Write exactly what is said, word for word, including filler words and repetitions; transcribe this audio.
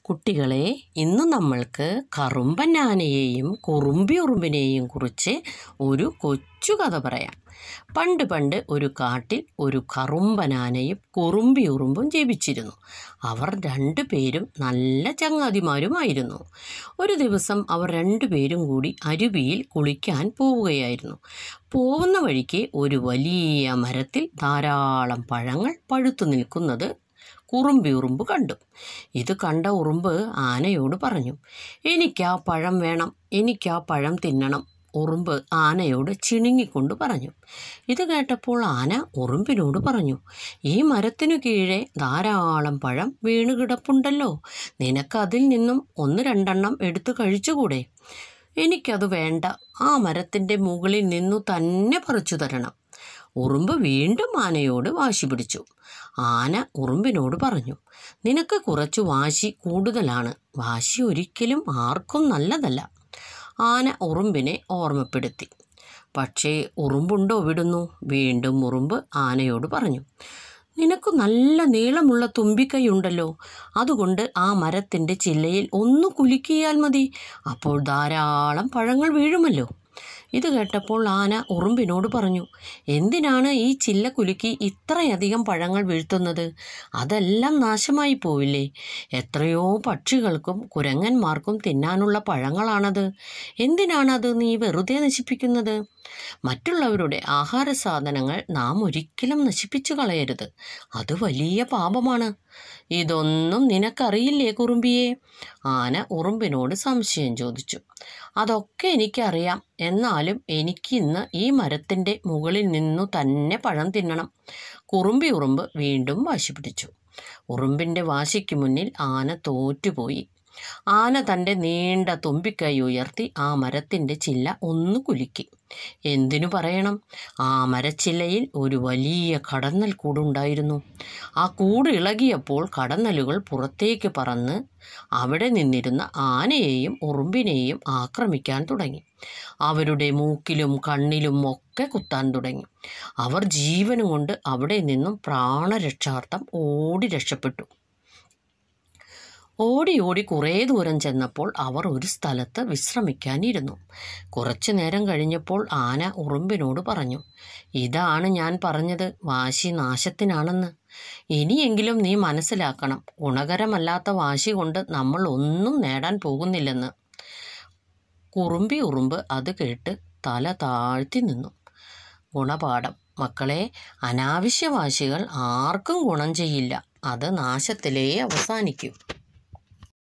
കുട്ടികളെ, ഇന്ന് നമ്മൾക്ക് കറുമ്പൻ ആനയെയും കുറുമ്പി ഉറുമ്പിനെയും കുറിച്ച് ഒരു കൊച്ചു കഥ പറയാം. പണ്ട് പണ്ട് ഒരു കാട്ടിൽ ഒരു കറുമ്പൻ ആനയും കുറുമ്പി ഉറുമ്പും ജീവിച്ചിരുന്നു. അവർ രണ്ടു പേരും നല്ല ചങ്ങാതിമാരുമായിരുന്നു. ഒരു ദിവസം അവർ രണ്ടുപേരും കൂടി അരുവിയിൽ കുളിക്കാൻ പോവുകയായിരുന്നു. പോകുന്ന വഴിക്ക് ഒരു വലിയ മരത്തിൽ ധാരാളം പഴങ്ങൾ പഴുത്തു നിൽക്കുന്നത് കുറുമ്പി ഉറുമ്പ് കണ്ടു. ഇത് കണ്ട ഉറുമ്പ് ആനയോട് പറഞ്ഞു, എനിക്കാ പഴം വേണം, എനിക്കാ പഴം തിന്നണം. ഉറുമ്പ് ആനയോട് ചിണുങ്ങിക്കൊണ്ട് പറഞ്ഞു. ഇത് കേട്ടപ്പോൾ ആന ഉറുമ്പിനോട് പറഞ്ഞു, ഈ മരത്തിനു കീഴെ ധാരാളം പഴം വീണ് കിടപ്പുണ്ടല്ലോ, നിനക്കതിൽ നിന്നും ഒന്ന് രണ്ടെണ്ണം എടുത്തു കഴിച്ചുകൂടെ? എനിക്കത് വേണ്ട, ആ മരത്തിൻ്റെ മുകളിൽ നിന്നു തന്നെ പറിച്ചു തരണം. ഉറുമ്പ് വീണ്ടും ആനയോട് വാശി പിടിച്ചു. ആന ഉറുമ്പിനോട് പറഞ്ഞു, നിനക്ക് കുറച്ചു വാശി കൂടുതലാണ്, വാശി ഒരിക്കലും ആർക്കും നല്ലതല്ല. ആന ഉറുമ്പിനെ ഓർമ്മപ്പെടുത്തി. പക്ഷേ ഉറുമ്പുണ്ടോ വിടുന്നു? വീണ്ടും ഉറുമ്പ് ആനയോട് പറഞ്ഞു, നിനക്ക് നല്ല നീളമുള്ള തുമ്പിക്കൈയുണ്ടല്ലോ, അതുകൊണ്ട് ആ മരത്തിൻ്റെ ചില്ലയിൽ ഒന്ന് കുലുക്കിയാൽ മതി, അപ്പോൾ ധാരാളം പഴങ്ങൾ വീഴുമല്ലോ. ഇത് കേട്ടപ്പോൾ ആന ഉറുമ്പിനോട് പറഞ്ഞു, എന്തിനാണ് ഈ ചില്ല കുലുക്കി ഇത്രയധികം പഴങ്ങൾ വീഴ്ത്തുന്നത്? അതെല്ലാം നാശമായി പോവില്ലേ? എത്രയോ പക്ഷികൾക്കും കുരങ്ങന്മാർക്കും തിന്നാനുള്ള പഴങ്ങളാണത്. എന്തിനാണത് നീ വെറുതെ നശിപ്പിക്കുന്നത്? മറ്റുള്ളവരുടെ ആഹാര സാധനങ്ങൾ നാം ഒരിക്കലും നശിപ്പിച്ചു കളയരുത്, അത് വലിയ പാപമാണ്. ഇതൊന്നും നിനക്കറിയില്ലേ കുറുമ്പിയെ? ആന ഉറുമ്പിനോട് സംശയം ചോദിച്ചു. അതൊക്കെ എനിക്കറിയാം, എന്നാലും എനിക്കിന്ന് ഈ മരത്തിൻ്റെ മുകളിൽ നിന്നു തന്നെ പഴം തിന്നണം. കുറുമ്പി ഉറുമ്പ് വീണ്ടും വാശി പിടിച്ചു. ഉറുമ്പിൻ്റെ വാശിക്ക് മുന്നിൽ ആന തോറ്റുപോയി. ആന തൻ്റെ നീണ്ട തുമ്പിക്കൈ ഉയർത്തി ആ മരത്തിൻ്റെ ചില്ല ഒന്ന് കുലുക്കി. എന്തിനു പറയണം, ആ മരച്ചില്ലയിൽ ഒരു വലിയ കടന്നൽ കൂടുണ്ടായിരുന്നു. ആ കൂട് ഇളകിയപ്പോൾ കടന്നലുകൾ പുറത്തേക്ക് പറന്ന് അവിടെ നിന്നിരുന്ന ആനയെയും ഉറുമ്പിനെയും ആക്രമിക്കാൻ തുടങ്ങി. അവരുടെ മൂക്കിലും കണ്ണിലും ഒക്കെ കുത്താൻ തുടങ്ങി. അവർ ജീവനും കൊണ്ട് അവിടെ നിന്നും പ്രാണരക്ഷാർത്ഥം ഓടി രക്ഷപ്പെട്ടു. ഓടി ഓടി കുറേ ദൂരം ചെന്നപ്പോൾ അവർ ഒരു സ്ഥലത്ത് വിശ്രമിക്കാനിരുന്നു. കുറച്ചു നേരം കഴിഞ്ഞപ്പോൾ ആന ഉറുമ്പിനോട് പറഞ്ഞു, ഇതാണ് ഞാൻ പറഞ്ഞത്, വാശി നാശത്തിനാണെന്ന്. ഇനിയെങ്കിലും നീ മനസ്സിലാക്കണം, ഗുണകരമല്ലാത്ത വാശി കൊണ്ട് നമ്മൾ ഒന്നും നേടാൻ പോകുന്നില്ലെന്ന്. കുറുമ്പി ഉറുമ്പ് അത് കേട്ട് തല താഴ്ത്തി നിന്നു. ഗുണപാഠം: മക്കളെ, അനാവശ്യ വാശികൾ ആർക്കും ഗുണം ചെയ്യില്ല, അത് നാശത്തിലേ അവസാനിക്കൂ.